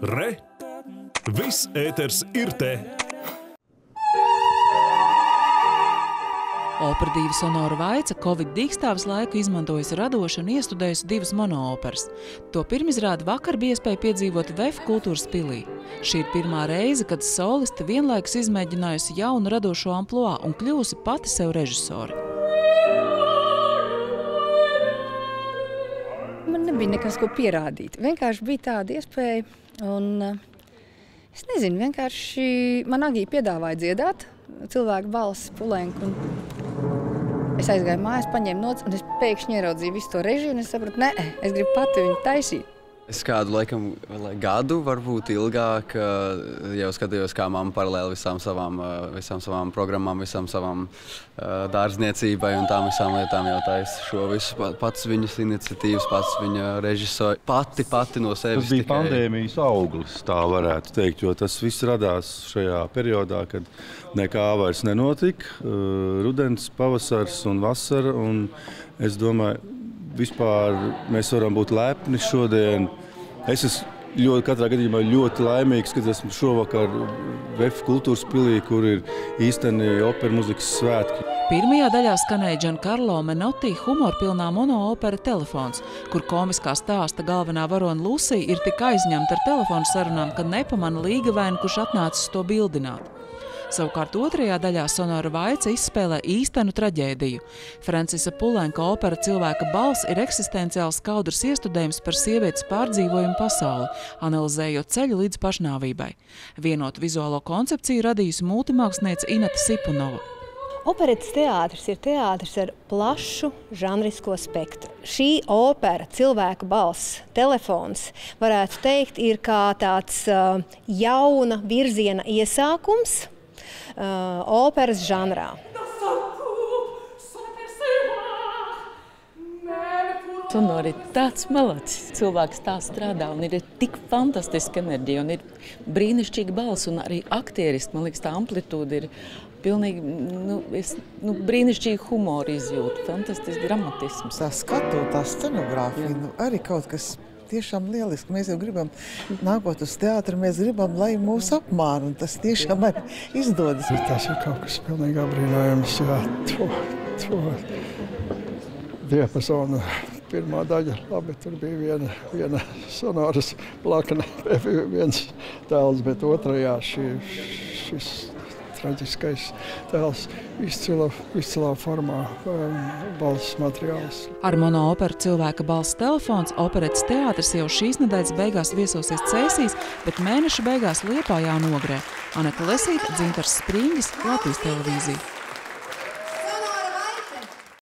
Re! Viss ēters ir te! Opera divi Sonora Vaica Covid dīkstāves laiku izmantojusi radoši un iestudējusi divas monooperas. To pirmizrādi vakar bija iespēja piedzīvot VEF kultūras pilī. Šī ir pirmā reize, kad soliste vienlaikus izmēģinājusi jaunu radošo amploā un kļūsi pati sev režisori. Man nebija nekas, ko pierādīt. Vienkārši bija tāda iespēja un es nezinu, vienkārši man Agija piedāvāja dziedāt cilvēku balss Pulenku. Es aizgāju mājās, paņēmu notis, un es pēkšņi ieraudzīju visu to režiju, un es sapratu, nē, es gribu pati viņu taisīt. Es kādu gadu, varbūt ilgāk, jau skatījos, kā mamma paralēli visām savām programmām, visām savām dārzniecībai un tām visām lietām jau taisa šo visu. Pats viņas iniciatīvas, pats viņa režisori, pati no sevis. Tas bija pandēmijas auglis, tā varētu teikt, jo tas viss radās šajā periodā, kad nekā vairs nenotika. Rudens, pavasars un vasara, un es domāju, vispār mēs varam būt lepni šodien. Es esmu katrā gadījumā ļoti laimīgs, kad esmu šovakar VEF kultūras pilī, kur ir īsteni opera muzikas svētki. Pirmajā daļā skanēja Giancarlo Menotti humorpilnā monoopera Telefons, kur komiskā stāsta galvenā varona Lucija ir tik aizņemta ar telefonu sarunām, ka nepamana līgavēnu, kurš atnācis to bildināt. Savukārt otrajā daļā Sonora Vaica izspēlē īstenu traģēdiju. Francisa Pulenka opera Cilvēka balss ir eksistenciāls skaudrs iestudējums par sievietes pārdzīvojumu pasauli, analizējot ceļu līdz pašnāvībai. Vienotu vizuālo koncepciju radījusi multimāksliniece Ineta Sipunova. Operetes teātris ir teātris ar plašu žanrisko spektru. Šī opera, Cilvēka balss, Telefons, varētu teikt, ir kā tāds jauna virziena iesākums operas žanrā. Sonora ir tāds malacis. Cilvēks tā strādā un ir tik fantastiska enerģija un ir brīnišķīga balss un arī aktieristi. Man liekas, tā amplitūda ir pilnīgi brīnišķīga humora izjūta, fantastisks dramatisms. Tā skatu, tā scenogrāfija, arī kaut kas tiešām lieliski. Mēs jau gribam nākot uz teātru, mēs gribam, lai mūs apmāra, un tas tiešām arī izdodas. Tas ir kaut kas pilnīgi apbrīnojams, jā, to diapazonu. Pirmā daļa, labi, tur bija viena sonoras plakne, viens tēls, bet otrajā šis traģiskais tēls izcilā formā balss materiāls. Ar monooperu Cilvēka balss Telefons operetes teātris jau šīs nedēļas beigās viesosies Cēsīs, bet mēneša beigās Liepājā un Ogrē. Aneta Lesīte, Dzintars Springis, Latvijas televīzija.